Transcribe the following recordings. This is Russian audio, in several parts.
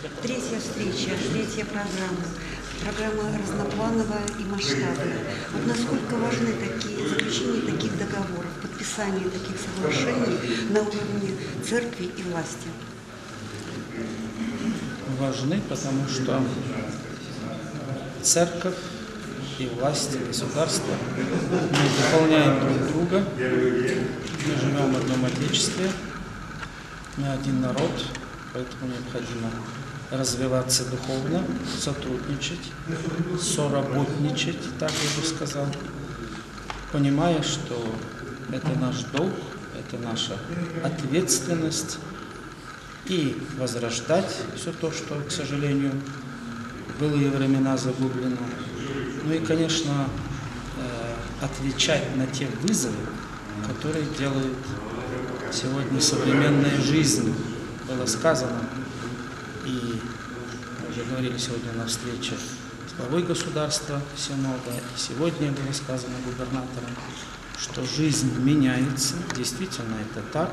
Третья встреча, третья программа. Программа разноплановая и масштабная. Вот насколько важны такие заключения таких договоров, подписание таких соглашений на уровне церкви и власти? Важны, потому что церковь и власть, и государство, мы дополняем друг друга, мы живем в одном отечестве, мы один народ, поэтому необходимо развиваться духовно, сотрудничать, соработничать, так я бы сказал, понимая, что это наш долг, это наша ответственность, и возрождать все то, что, к сожалению, в былые времена загублено. Ну и, конечно, отвечать на те вызовы, которые делает сегодня современная жизнь. Было сказано, и мы уже говорили сегодня на встрече с главой государства Синода, и сегодня было сказано губернатором, что жизнь меняется, действительно это так.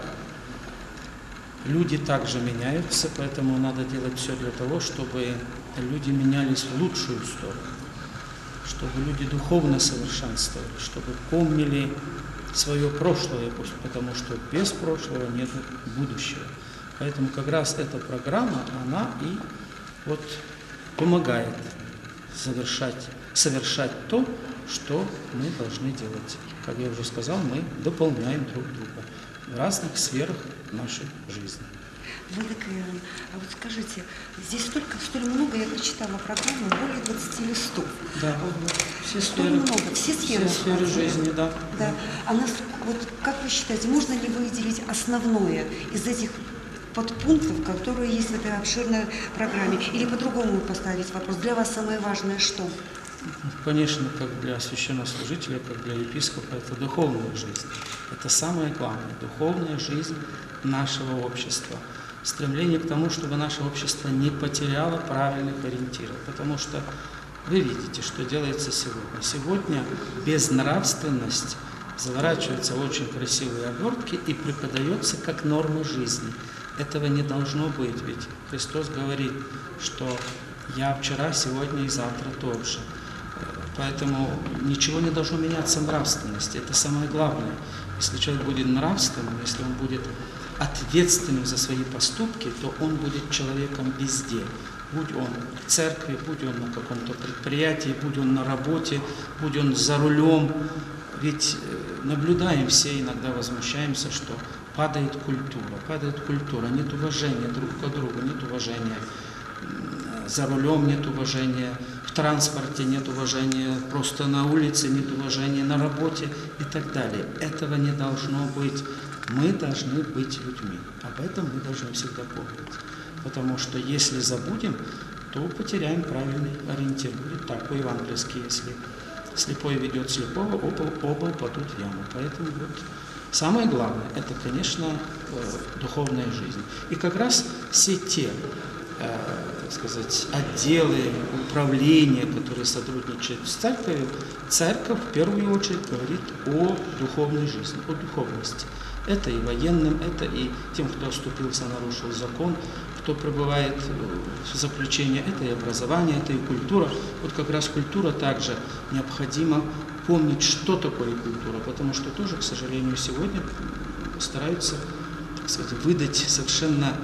Люди также меняются, поэтому надо делать все для того, чтобы люди менялись в лучшую сторону, чтобы люди духовно совершенствовали, чтобы помнили свое прошлое, потому что без прошлого нет будущего. Поэтому как раз эта программа, она и вот помогает совершать то, что мы должны делать. Как я уже сказал, мы дополняем друг друга в разных сферах нашей жизни. Владыка Иоанн, а вот скажите, здесь столь много, я прочитала программу, более 20 листов. Да, все сферы, много, все сферы жизни, да. Да. А вот как вы считаете, можно ли выделить основное из этих подпунктов, которые есть в этой обширной программе? Или по-другому поставить вопрос? Для вас самое важное что? Конечно, как для священнослужителя, как для епископа, это духовная жизнь. Это самое главное, духовная жизнь нашего общества. Стремление к тому, чтобы наше общество не потеряло правильных ориентиров. Потому что вы видите, что делается сегодня. Сегодня безнравственность заворачивается в очень красивые обертки и преподается как норма жизни. Этого не должно быть, ведь Христос говорит, что я вчера, сегодня и завтра тот же. Поэтому ничего не должно меняться в нравственности. Это самое главное. Если человек будет нравственным, если он будет ответственным за свои поступки, то он будет человеком везде. Будь он в церкви, будь он на каком-то предприятии, будь он на работе, будь он за рулем. Ведь наблюдаем все, иногда возмущаемся, что падает культура, нет уважения друг к другу, нет уважения за рулем, нет уважения в транспорте, нет уважения просто на улице, нет уважения на работе и так далее. Этого не должно быть. Мы должны быть людьми. Об этом мы должны всегда помнить. Потому что если забудем, то потеряем правильный ориентир. Будет так по-евангельски, если слепой ведет слепого, оба упадут в яму. Поэтому вот самое главное, это, конечно, духовная жизнь. И как раз все те, так сказать, отделы, управления, которые сотрудничают с церковью, церковь в первую очередь говорит о духовной жизни, о духовности. Это и военным, это и тем, кто оступился, нарушил закон, кто пребывает в заключении, это и образование, это и культура. Вот как раз культура также необходимо помнить, что такое культура, потому что тоже, к сожалению, сегодня стараются, так сказать, выдать совершенно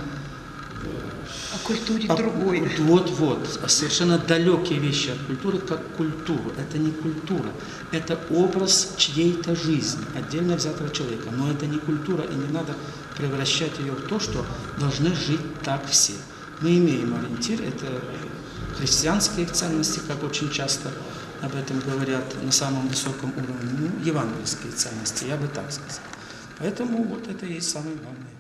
о культуре другой. Совершенно далекие вещи от культуры, как культуру. Это не культура, это образ чьей-то жизни, отдельно взятого человека. Но это не культура, и не надо превращать ее в то, что должны жить так все. Мы имеем ориентир, это христианские ценности, как очень часто об этом говорят на самом высоком уровне, евангельские ценности, я бы так сказал. Поэтому вот это и есть самое главное.